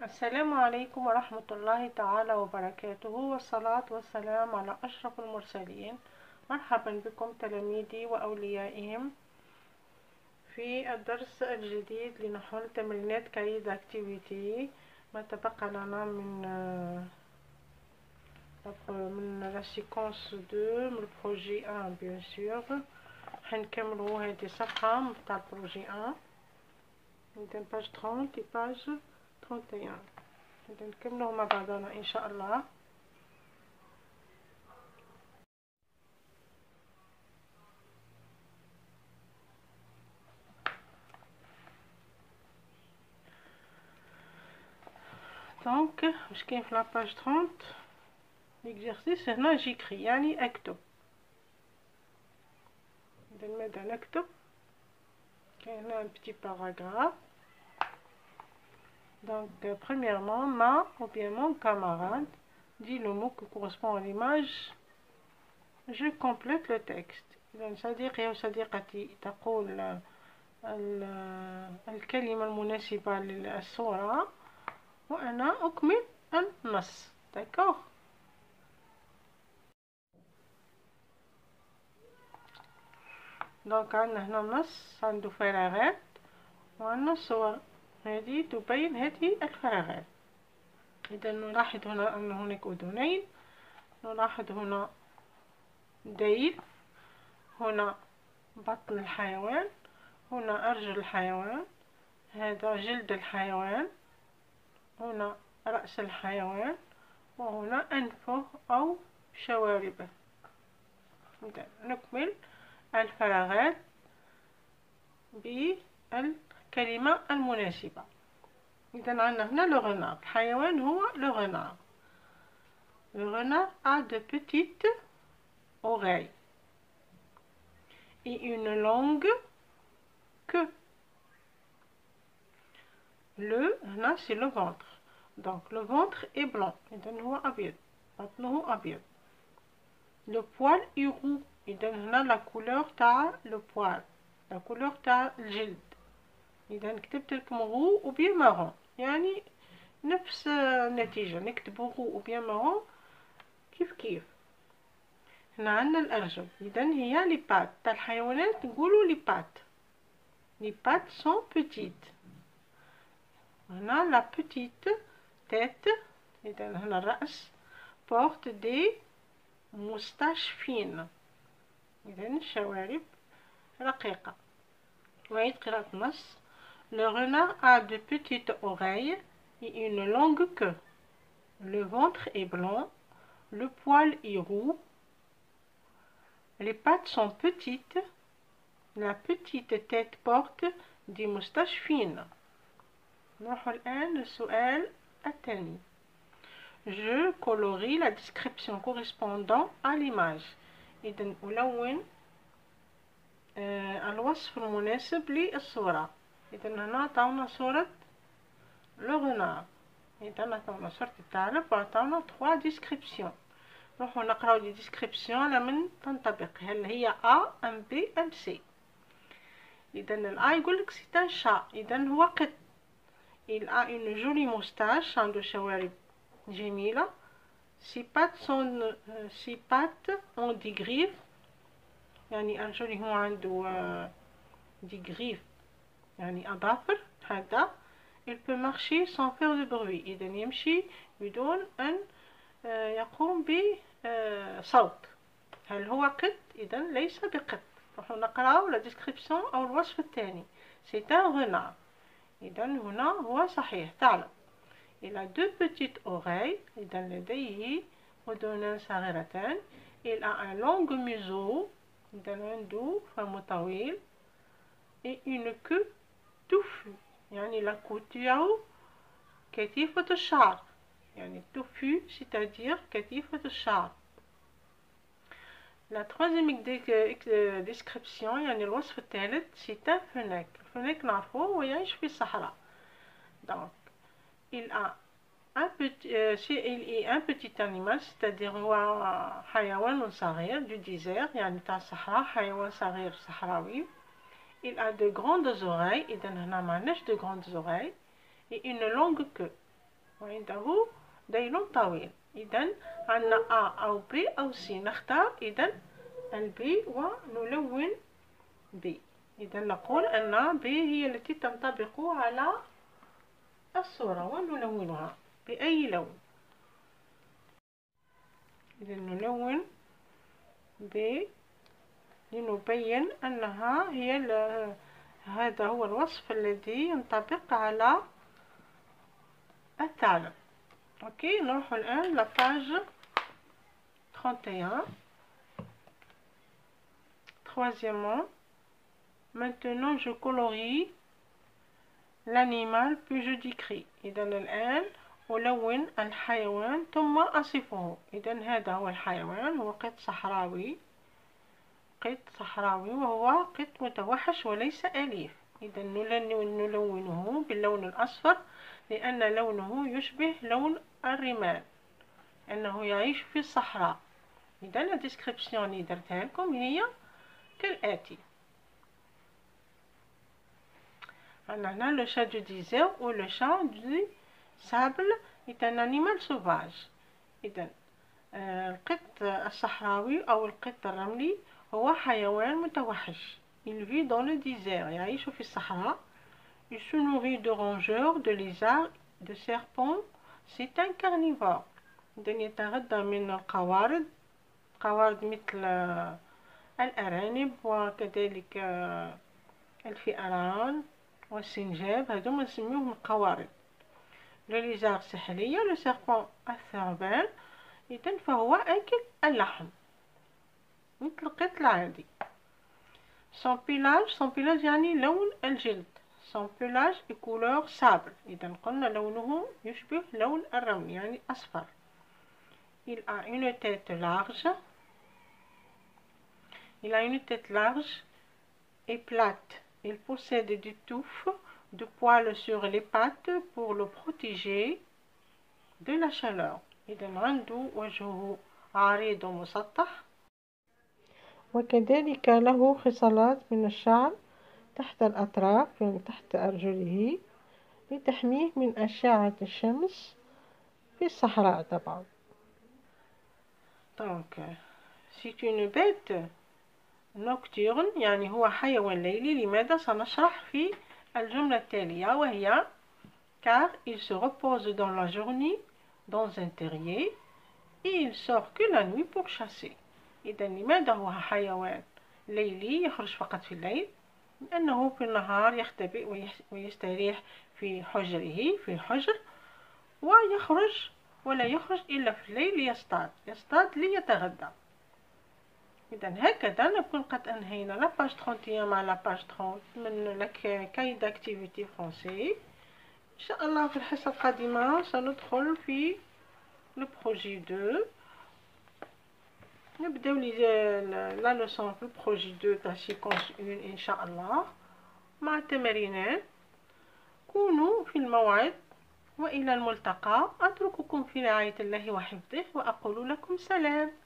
السلام عليكم ورحمة الله تعالى وبركاته، والصلاة والسلام على أشرف المرسلين. مرحبا بكم تلاميذي وأوليائهم في الدرس الجديد لنحل تمرينات كايد اكتيفيتي. ما تبقى لنا من لا سيكونس 2 من البروجي 1 بيان سور. حنكملو هذه الصفحة متاع البروجي 1 من باج 30 باج 31. نكملوه مع بعضنا ان شاء الله. دونك واش كاين في لاباج 30 ليكزارسيس؟ هنا جيكري يعني اكتب. اذا ماذا نكتب؟ كاين هنا ان بتي باراغراف. Donc, premièrement, ma ou bien mon camarade dit le mot qui correspond à l'image. Je complète le texte. إذا صديقي أو صديقتي تقول الكلمة المناسبة للصورة وأنا أكمل النص. d'accord. donc عندنا هنا النص عنده فراغات وعندنا صور، هذه تبين هذه الفراغات. إذا نلاحظ هنا أن هناك أذنين، نلاحظ هنا ديل، هنا بطن الحيوان، هنا أرجل الحيوان، هذا جلد الحيوان، هنا رأس الحيوان، وهنا أنفه أو شواربه. إذا نكمل الفراغات بالكلمة المناسبة. إذا عندنا هنا لو renard. الحيوان هو لو renard. Le renard a de petites oreilles et une longue queue. Le هنا c'est le ventre. donc le ventre est blanc. إذا هو أبيض، بطنه أبيض. le poil est roux. إذا هنا la couleur تاع le poil، la couleur تاع الجلد. إذا كتبت لكم roux ou bien marron، يعني نفس النتيجة، نكتبو roux ou bien marron كيف كيف. هنا عندنا الأرجل. إذا هي لي بات تاع الحيوانات، نقولو لي بات. لي بات سون بوتيت. هنا لا بوتيت تيت، إذا هنا الرأس، بورت دي موستاش فين، إذا الشوارب رقيقة. وعيد قراءة النص. Le renard a de petites oreilles et une longue queue. Le ventre est blanc, le poil est roux, les pattes sont petites, la petite tête porte des moustaches fines. نروح الآن للسؤال الثاني. Je colorie la description correspondant à l'image. إذا ألون الوصف المناسب للصورة. إذا هنا عطاونا صورة لو renard. إذا عطاونا صورة الثعلب وعطاونا 3 ديسكريبسيون. نروحو نقراو دي ديسكريبسيون على من تنطبق، هل هي A أم B أم C. إذا الA يقولك سي ان شا، إذا هو قط. il a une jolie moustache، عنده شوارب جميلة. ses pattes ont des griffes، يعني أرجله هو عنده دي غريف يعني أظافر حادة. il peut marcher sans faire de bruit، إذا يمشي بدون أن يقوم بصوت. هل هو قط؟ إذا ليس بقط. نروح نقراو لا ديسكريبسيون أو الوصف الثاني. سي ان renard. إذا هنا هو صحيح ثعلب. il a 2 petites oreilles، إذا لديه أذنان صغيرتان. il a un long museau، إذا عنده فم طويل. et une queue touffue، يعني لا queue تاعو كثيفة الشعر، يعني touffue c'est-à-dire كثيفة الشعر. la troisième description يعني الوصف الثالث c'est un fennec. الفنك نعرفوه هو يعيش في الصحراء. donc il est un petit animal، c'est-à-dire هو حيوان صغير du désert يعني تاع الصحراء، حيوان صغير صحراوي. il a de grandes oreilles، إذا هنا معناش de grandes oreilles. et une longue queue، وعنده ذيل طويل. إذا عندنا A أو B أو C، نختار إذا البي ونلون B. إذا نقول أن B هي التي تنطبق على الصورة ونلونها بأي لون. إذا نلون B لنبين أنها هي هذا هو الوصف الذي ينطبق على الثعلب. اوكي، نروح الآن لباج 31. Troisièmement, maintenant je colorie l'animal puis je décris. إذا الآن ألون الحيوان ثم أصفه. إذا هذا هو الحيوان، هو قط صحراوي، قط صحراوي وهو قط متوحش وليس أليف. إذا نلونه باللون الأصفر لأن لونه يشبه لون الرمال، أنه يعيش في الصحراء. إذا الديسكريبسيون اللي درتها لكم هي كالآتي. عندنا لو شا دو ديزير و لو شا دو سابل est un animal sauvage. إذا القط الصحراوي أو القط الرملي هو حيوان متوحش. Il vit dans le désert، يعيش في الصحراء. Il se nourrit de rongeurs, de lézards, de serpents. C'est un carnivore. إذا يتغذى من القوارض، قوارض مثل الأرانب وكذلك الفئران والسنجاب، هذوما نسميوهم القوارض. لو ليزار سحلية، لو سيربون الثعبان. إذا فهو آكل اللحم مثل القط العادي. son pelage يعني لون الجلد. son pelage est couleur sable. إذا قلنا لونه يشبه لون الرمل يعني أصفر. il a une tête large. il a une tête large et plate. il possède des touffes de poils sur les pattes pour le protéger de la chaleur. إذا عنده وجهه عريض ومسطح، وكذلك له خصلات من الشعر تحت الأطراف، يعني تحت أرجله، لتحميه من أشعة الشمس في الصحراء طبعا. donc c'est une bête nocturne، يعني هو حيوان ليلي. لماذا؟ سنشرح في الجملة التالية، وهي car il se repose dans la journée dans un terrier et il sort que la nuit pour chasser. إذا لماذا هو حيوان ليلي يخرج فقط في الليل؟ لأنه في النهار يختبئ ويستريح في حجره، في حجر، ويخرج ولا يخرج إلا في الليل ليصطاد ليتغذى. إذا هكذا نكون قد أنهينا لا باج 31 مع لا باج 30 من كاي داكتيفيتي فرونسي. إن شاء الله في الحصة القادمة سندخل في لو بروجي 2. نبداو لا لوسون في البروجي 2 تاع سيكونس 1 إن شاء الله مع التمارينات. كونوا في الموعد وإلى الملتقى. أترككم في رعاية الله وحفظه وأقول لكم سلام.